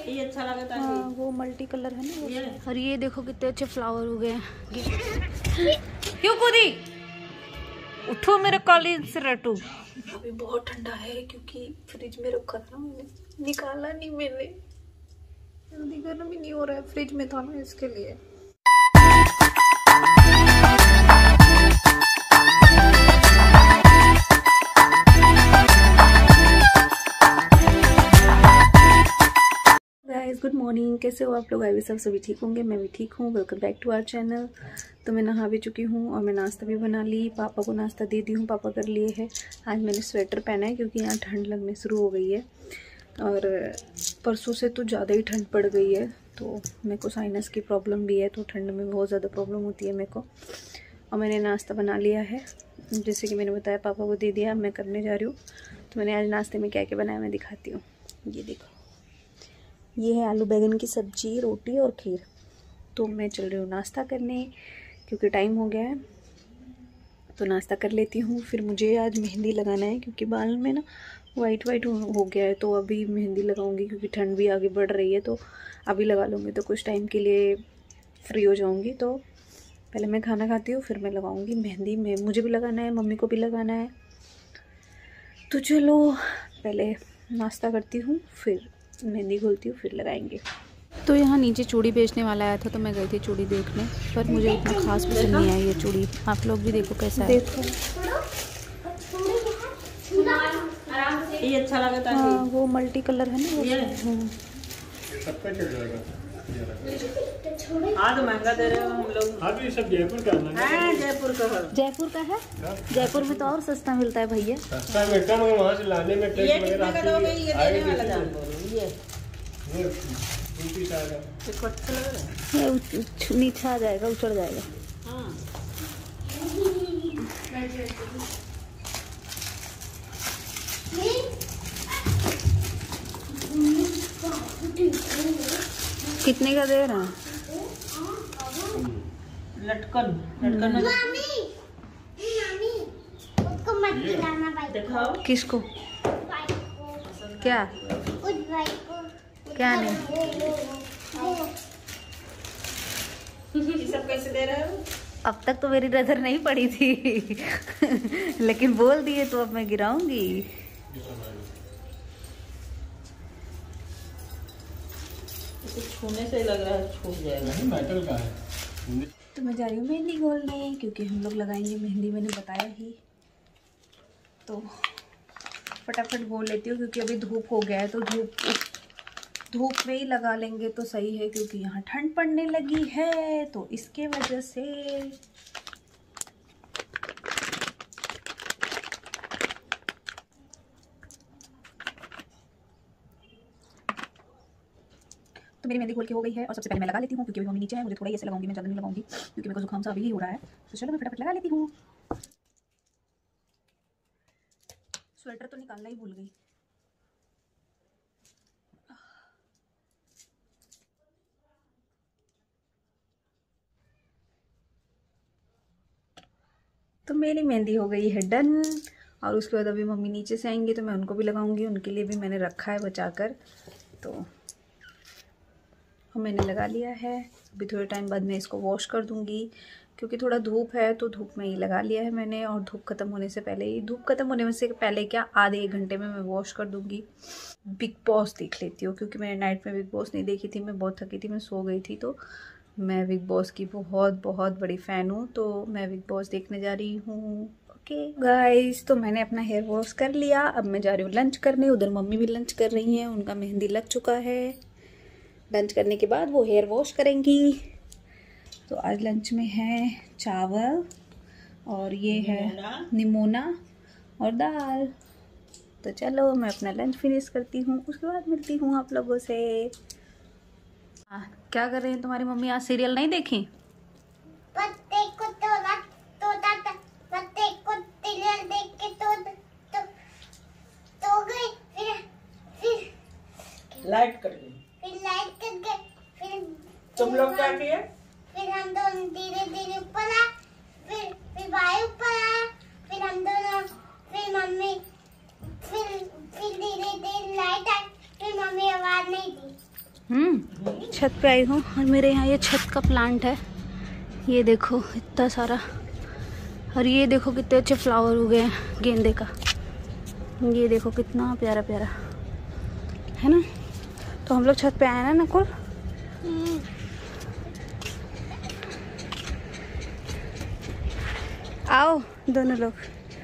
ये अच्छा लगता है। हाँ, वो मल्टी कलर है ना ये। और ये देखो कितने अच्छे फ्लावर हो गए हैं। क्यों कूदी? उठो मेरे कॉलेज से रटू। अभी बहुत ठंडा है क्योंकि फ्रिज में रखा था मैंने, निकाला नहीं मैंने, जल्दी गर्म भी नहीं हो रहा है, फ्रिज में था ना इसके लिए। गुड मॉर्निंग, कैसे हो आप लोग? आई सब सभी ठीक होंगे, मैं भी ठीक हूँ। Welcome back to our channel. तो मैं नहा भी चुकी हूँ और मैं नाश्ता भी बना ली। पापा को नाश्ता दे दी हूँ, पापा कर लिए है। आज मैंने स्वेटर पहना है क्योंकि यहाँ ठंड लगने शुरू हो गई है और परसों से तो ज़्यादा ही ठंड पड़ गई है। तो मेरे को साइनस की प्रॉब्लम भी है, तो ठंड में बहुत ज़्यादा प्रॉब्लम होती है मेरे को। और मैंने नाश्ता बना लिया है, जैसे कि मैंने बताया, पापा को दे दिया। मैं करने जा रही हूँ। तो मैंने आज नाश्ते में क्या क्या बनाया मैं दिखाती हूँ। ये देखो, ये है आलू बैंगन की सब्जी, रोटी और खीर। तो मैं चल रही हूँ नाश्ता करने क्योंकि टाइम हो गया है, तो नाश्ता कर लेती हूँ। फिर मुझे आज मेहंदी लगाना है क्योंकि बाल में ना वाइट हो गया है, तो अभी मेहंदी लगाऊंगी क्योंकि ठंड भी आगे बढ़ रही है। तो अभी लगा लूँगी तो कुछ टाइम के लिए फ्री हो जाऊँगी। तो पहले मैं खाना खाती हूँ, फिर मैं लगाऊँगी मेहंदी। में मुझे भी लगाना है, मम्मी को भी लगाना है। तो चलो पहले नाश्ता करती हूँ, फिर मेहंदी खोलती हूँ, फिर लगाएंगे। तो यहाँ नीचे चूड़ी बेचने वाला आया था, तो मैं गई थी चूड़ी देखने, पर मुझे इतना खास पसंद नहीं आई ये चूड़ी। आप लोग भी देखो कैसा है। देखो ये अच्छा लगता है। हाँ, वो मल्टी कलर है ना ये। आज महंगा दे रहे हो हम लोग। अभी सब जयपुर का है, जयपुर का है। जयपुर का है। जयपुर में तो और सस्ता मिलता है भैया। सस्ता मिलता है, वहाँ से लाने में ये कितने का दोगे? ये देने वाला जान बोलो। ये अच्छा लग रहा है। ये नीचे आ जाएगा, उछड़ जाएगा। हाँ। कितने का दे रहा है? लटकन लटकन दिखाओ। किसको? क्या क्या नहीं? ये सब कैसे दे रहे हो? अब तक तो मेरी नजर नहीं पड़ी थी लेकिन बोल दिए तो अब मैं गिराऊंगी। तो छूने से लग रहा है छूट जाएगा। नहीं, मेटल का है। तो मैं जा रही हूँ मेहंदी घोलने क्योंकि हम लोग लगाएंगे मेहंदी, मैंने बताया ही। तो फटाफट घोल लेती हूँ क्योंकि अभी धूप हो गया है, तो धूप में ही लगा लेंगे तो सही है क्योंकि यहाँ ठंड पड़ने लगी है, तो इसके वजह से। तो मेरी मेहंदी घोल के हो गई है और सबसे पहले मैं लगा लेती हूँ क्योंकि अभी मम्मी नीचे है। मुझे थोड़ा ही ऐसे लगाऊंगी, मैं ज़्यादा नहीं लगाऊंगी क्योंकि मेरे को जुकाम सा अभी ही हो रहा है। तो चलो मैं फटाफट लगा लेती हूँ। स्वेटर तो निकालना ही भूल गई। तो मेरी मेहंदी हो गई है डन। और उसके बाद अभी मम्मी नीचे से आएंगे तो मैं उनको भी लगाऊंगी, उनके लिए भी मैंने रखा है बचाकर। तो मैंने लगा लिया है। अभी थोड़े टाइम बाद मैं इसको वॉश कर दूंगी क्योंकि थोड़ा धूप है, तो धूप में ही लगा लिया है मैंने। और धूप खत्म होने से पहले ही, धूप खत्म होने से पहले क्या, आधे एक घंटे में मैं वॉश कर दूंगी। बिग बॉस देख लेती हूँ क्योंकि मैंने नाइट में बिग बॉस नहीं देखी थी, मैं बहुत थकी थी, मैं सो गई थी। तो मैं बिग बॉस की बहुत बहुत बड़ी फ़ैन हूँ, तो मैं बिग बॉस देखने जा रही हूँ। ओके गाइस, तो मैंने अपना हेयर वॉश कर लिया। अब मैं जा रही हूँ लंच करने। उधर मम्मी भी लंच कर रही हैं, उनका मेहंदी लग चुका है। लंच करने के बाद वो हेयर वॉश करेंगी। तो आज लंच में है चावल और ये है निमोना और दाल। तो चलो मैं अपना लंच फिनिश करती हूँ, उसके बाद मिलती हूँ आप लोगों से। क्या कर रही हैं तुम्हारी मम्मी? आज सीरियल नहीं देखी? लाइट कट गई। फिर तुम लोग क्या किए? फिर हम दोनों धीरे धीरे ऊपर आए, फिर भाई ऊपर आया, फिर हम दोनों, फिर मम्मी, फिर धीरे धीरे लाइट आई, फिर मम्मी आवाज नहीं दी। छत पे आई हूँ और मेरे यहाँ ये छत का प्लांट है। ये देखो इतना सारा, और ये देखो कितने अच्छे फ्लावर उगे हैं गेंदे का। ये देखो कितना प्यारा प्यारा है ना। तो हम लोग छत पे आए ना नकुल। आओ दोनों लोग।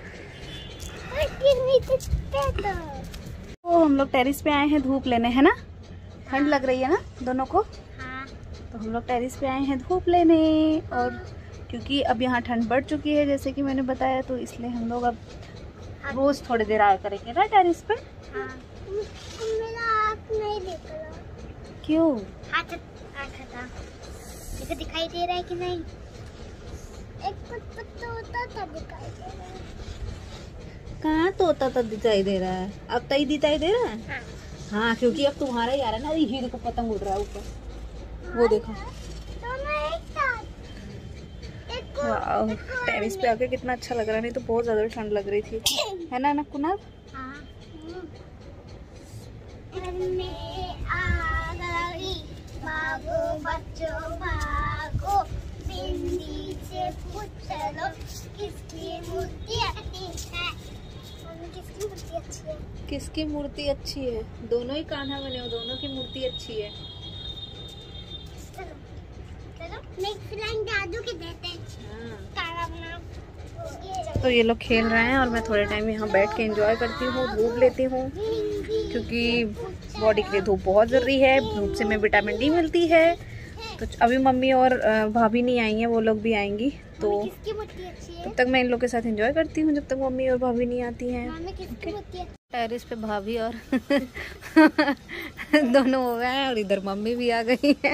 तो हम लोग टेरिस पे आए हैं धूप लेने, है ना। ठंड लग रही है ना दोनों को। हाँ। तो हम लोग टेरिस पे आए हैं धूप लेने, और क्योंकि अब यहाँ ठंड बढ़ चुकी है जैसे कि मैंने बताया, तो इसलिए हम लोग अब रोज थोड़ी देर आया करेंगे ना टेरिस पे। हाँ। मेरा हाथ नहीं दिख रहा। क्यों? हाथ था। देखो दिखाई दे रहा है कि नहीं? एक पत्ता होता था दिखाई दे रहा है। कहाँ तोता तो दिखाई दे रहा है, अब तई दिखाई दे रहा है। हाँ। हाँ क्योंकि अब तुम्हारा ही आ रहा है ना। ये देखो पतंग उड़ रहा है ऊपर, वो देखो। दोनों एक साथ। वाह, टेरिस पे आके कितना अच्छा लग रहा है। नहीं तो बहुत ज्यादा ठंड लग रही थी, है ना कुनाल। हाँ। घर में आ गई, भागो बच्चों भागो, बिंदी से पूछ लो किसकी मूर्ति अच्छी है। मम्मी किसकी मूर्ति अच्छी है? किसकी मूर्ति अच्छी है? दोनों ही कान्हा बने हो, दोनों की मूर्ति अच्छी है। चलो चलो नेक्स्ट लाइन दादू के देते हैं। काला बना। तो ये लोग खेल रहे हैं और मैं थोड़े टाइम यहाँ बैठ के एंजॉय करती हूँ, धूप लेती हूँ, क्योंकि बॉडी के लिए धूप बहुत ज़रूरी है। धूप से हमें विटामिन डी मिलती है। तो अभी मम्मी और भाभी नहीं आई हैं, वो लोग भी आएंगी, तो किसकी मूर्ति अच्छी है? तब तक मैं इन लोग के साथ एंजॉय करती हूँ जब तक मम्मी और भाभी नहीं आती हैं। मम्मी किसकी मूर्ति अच्छी? टेरिस पे भाभी और दोनों हो गए हैं, और इधर मम्मी भी आ गई है।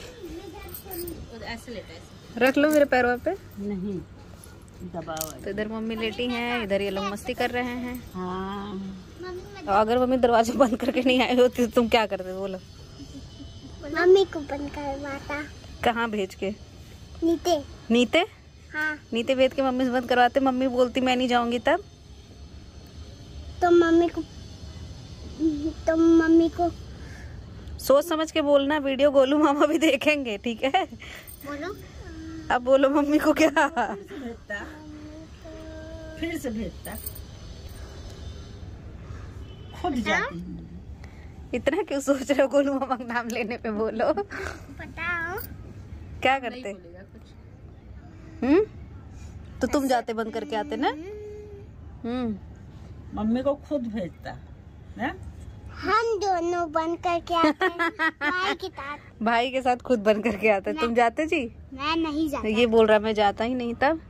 ऐसे लेते हैं। रख लो मेरे पैरों पे। नहीं दबाव है। तो इधर मम्मी लेटी हैं, इधर ये लोग मस्ती कर रहे हैं। हाँ मम्मी तो अगर मम्मी दरवाजा बंद करके नहीं आई होती तो तुम क्या करते बोलो? मम्मी को बंद करवाता। कहाँ भेज के? नीचे। नीचे? हाँ। नीचे भेज के मम्मी से बंद करवाते। मम्मी बोलती मैं नहीं जाऊंगी तब। तो मम्मी को सोच समझ के बोलना, वीडियो गोलू मामा भी देखेंगे, ठीक है? बोलो। अब बोलो मम्मी को क्या? फिर से भेजता खुद जाती हूँ। इतना क्यों सोच रहे हो? गोलू मामा का नाम लेने पे बोलो। बताओ। क्या करते? तो तुम जाते बंद करके आते ना। मम्मी को खुद भेजता है। हम दोनों बंद करके आते हैं भाई के साथ। भाई के साथ खुद बंद करके आते। तुम जाते जी? मैं नहीं जाता। ये बोल रहा मैं जाता ही नहीं तब।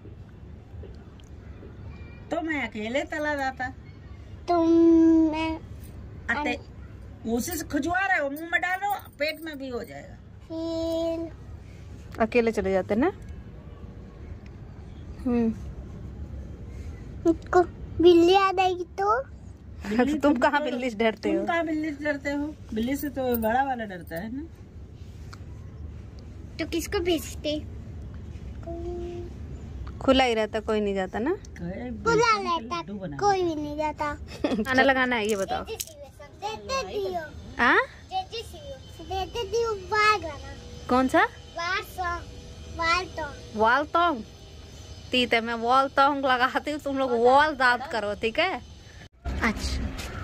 तो मैं अकेले चला जाता। मैं उसी से खुजवा रहे हो, मुंह में डालो, पेट में भी हो जाएगा। फिर अकेले चले जाते ना। मुझको बिल्ली आ जाएगी तो तुम कहाँ बिल्ली से डरते हो? तुम कहाँ बिल्ली से डरते हो? बिल्ली से तो बड़ा वाला डरता है ना। तो किसको भेजते? खुला ही रहता, कोई नहीं जाता ना। खुला रहता, कोई भी नहीं जाता। खाना लगाना है ये बताओ। देते दियो। हाँ? देते दियो बाग वाला। कौन सा? वॉल टोंग। ठीक है, मैं वॉल टोंग लगाती हूँ, तुम लोग वॉल दाद करो, ठीक है? अच्छा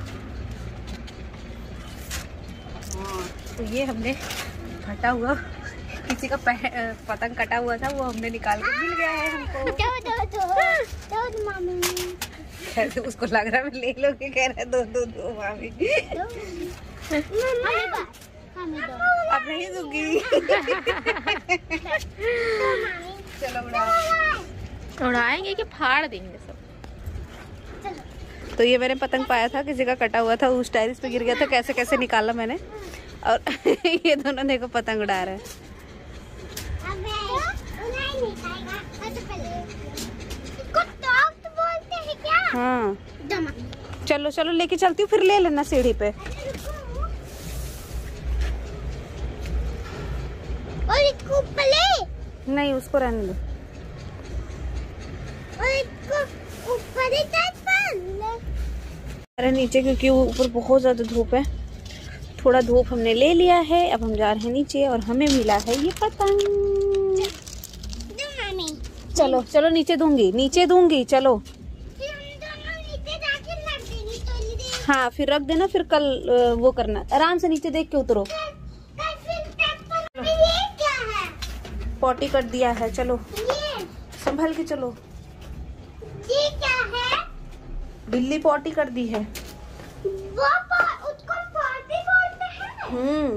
तो ये हमने फटा हुआ किसी का पतंग कटा हुआ था, वो हमने निकाल के मिल गया है हमको। दो मामी। कैसे उसको लग रहा है मैं ले लोगे, कह रहे दो मामी। अब नहीं दूंगी। चलो उड़ाएंगे कि फाड़ देंगे सब। तो ये मैंने पतंग पाया था, किसी का कटा हुआ था, उस टेरिस पे गिर गया था, कैसे कैसे निकाला मैंने। और ये दोनों देखो पतंग उड़ा रहे हैं। हाँ चलो चलो लेके चलती हूँ, फिर ले लेना सीढ़ी पे। और इसको नहीं उसको रहने दो। और इसको ऊपर ही अरे नीचे, क्योंकि ऊपर बहुत ज्यादा धूप है, थोड़ा धूप हमने ले लिया है, अब हम जा रहे हैं नीचे और हमें मिला है ये पतंग। चलो चलो नीचे दूंगी, नीचे दूंगी, चलो। हाँ फिर रख देना, फिर कल वो करना, आराम से नीचे देख के उतरो। पॉटी कर दिया है, चलो संभल के चलो। ये क्या है? बिल्ली पॉटी कर दी है। वो उसको पॉटी बोलते हैं।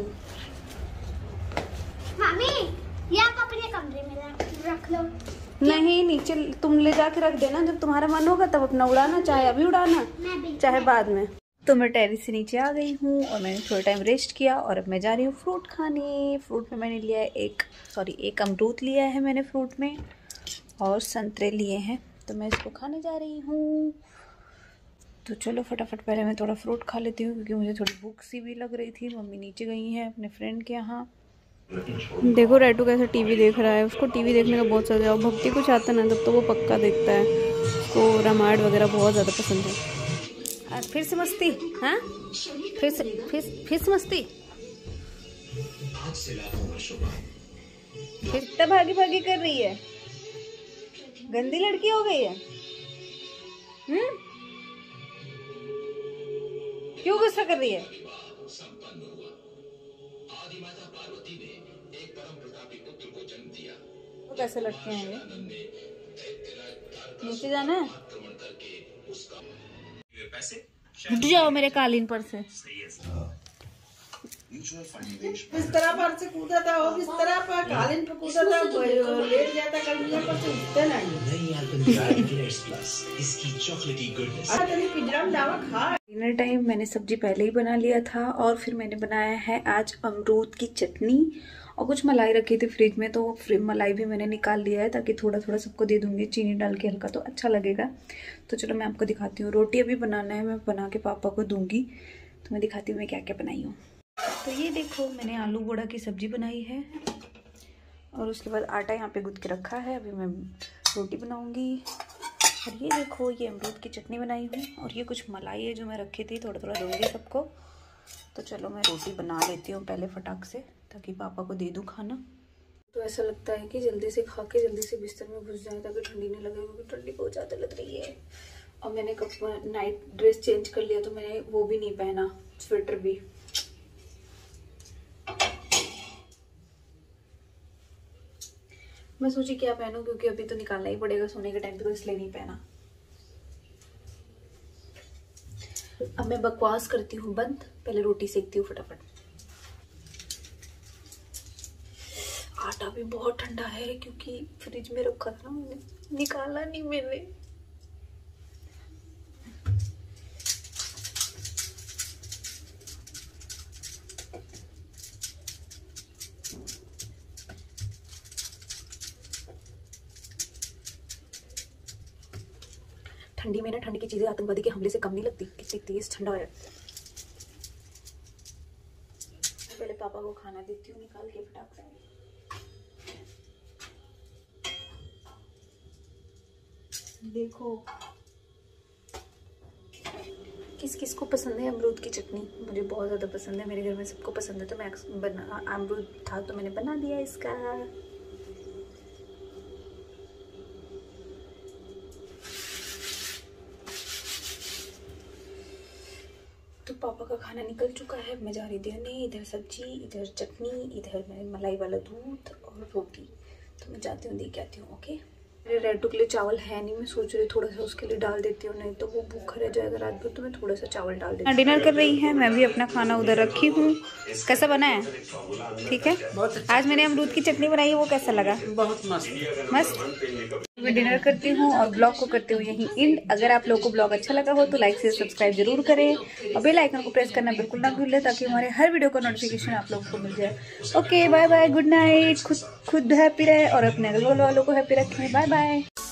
मम्मी ये आप अपने कमरे में रख लो। नहीं नीचे तुम ले जाके रख देना, जब तुम्हारा मन होगा तब अपना उड़ाना, चाहे अभी उड़ाना चाहे बाद में। तो मैं टेरेस से नीचे आ गई हूँ और मैंने थोड़ा टाइम रेस्ट किया और अब मैं जा रही हूँ फ्रूट खाने। फ्रूट में मैंने लिया है एक अमरूद लिया है मैंने फ्रूट में, और संतरे लिए हैं, तो मैं इसको खाने जा रही हूँ। तो चलो फटाफट पहले मैं थोड़ा फ्रूट खा लेती हूँ क्योंकि मुझे थोड़ी भूख सी भी लग रही थी। मम्मी नीचे गई हैं अपने फ्रेंड के यहाँ। देखो रेटू कैसे टीवी देख रहा है, उसको टीवी देखने का बहुत ज़्यादा, और भक्ति को चाहता ना तब तो वो पक्का देखता है, उसको रामायण वगैरह बहुत ज़्यादा पसंद है। फिर से मस्ती, हाँ फिर से मस्ती, फिर तो भागी भागी कर रही है, गंदी लड़की हो गई है। क्यों गुस्सा कर रही है? वो कैसे लड़के हैं ये? नीचे जाना है, हट जाओ मेरे कालीन पर से। बिस्तरा पर से कूदा था, वो बिस्तरा पर कालीन पर कूदा था, लेट जाता कालीन पर से उठते नहीं। इसकी चॉकलेटी गुडनेस। पिंजरा में डावा खा। डिनर टाइम मैंने सब्जी पहले ही बना लिया था और फिर मैंने बनाया है आज अमरूद की चटनी, और कुछ मलाई रखी थी फ्रिज में, तो मलाई भी मैंने निकाल लिया है ताकि थोड़ा थोड़ा सबको दे दूंगी चीनी डाल के हल्का, तो अच्छा लगेगा। तो चलो मैं आपको दिखाती हूँ। रोटी अभी बनाना है, मैं बना के पापा को दूंगी, तो मैं दिखाती हूँ मैं क्या क्या बनाई हूँ। तो ये देखो मैंने आलू बोड़ा की सब्जी बनाई है और उसके बाद आटा यहाँ पे गूंथ के रखा है, अभी मैं रोटी बनाऊँगी। और ये देखो ये अमरूद की चटनी बनाई हूँ, और ये कुछ मलाई है जो मैं रखी थी, थोड़ा थोड़ा दूँगी सबको। तो चलो मैं रोटी बना लेती हूँ पहले फटाक से, ताकि पापा को दे दूँ खाना। तो ऐसा लगता है कि जल्दी से खा के जल्दी से बिस्तर में घुस जाए ताकि ठंडी नहीं लगे, क्योंकि ठंडी बहुत ज़्यादा लग रही है। और मैंने नाइट ड्रेस चेंज कर लिया, तो मैंने वो भी नहीं पहना, स्वेटर भी। मैं सोची क्या पहनूं, क्योंकि अभी तो निकालना ही पड़ेगा सोने के टाइम पे, तो इसलिए नहीं पहना। अब मैं बकवास करती हूँ बंद, पहले रोटी सेकती हूँ फटाफट। आटा भी बहुत ठंडा है क्योंकि फ्रिज में रखा था, मैंने निकाला नहीं मैंने। ठंडी में ना ठंड की चीजें आतंकवादी के हमले से कम नहीं लगती, कितनी तेज ठंडा है। पहले पापा को खाना देती हूँ निकाल के फटाक से। देखो किस किस को पसंद है अमरूद की चटनी, मुझे बहुत ज़्यादा पसंद है, मेरे घर में सबको पसंद है, तो मैं अमरूद था तो मैंने बना दिया इसका। तो पापा का खाना निकल चुका है, मैं जा रही देने, इधर सब्जी, इधर चटनी, इधर मलाई वाला दूध और रोटी। तो मैं जाती हूँ दे के आती हूँ। ओके, मेरे रेडू के लिए चावल है नहीं, मैं सोच रही थोड़ा सा उसके लिए डाल देती हूँ, नहीं तो वो भूखा रह जाएगा रात भर, तो मैं थोड़ा सा चावल डाल देती हूँ। डिनर कर रही है, मैं भी अपना खाना उधर रखी हूँ। कैसा बना है? ठीक है। आज मैंने अमरूद की चटनी बनाई है, वो कैसा लगा? बहुत मस्त मस्त। मैं डिनर करती हूँ और ब्लॉग को करती हूँ यहीं एंड। अगर आप लोगों को ब्लॉग अच्छा लगा हो तो लाइक से सब्सक्राइब जरूर करें और बेल आइकन को प्रेस करना बिल्कुल ना भूलें, ताकि हमारे हर वीडियो का नोटिफिकेशन आप लोगों को मिल जाए। Okay bye bye, good night. खुद हैप्पी रहे और अपने अगल बगल वालों को हैप्पी रखें। Bye bye.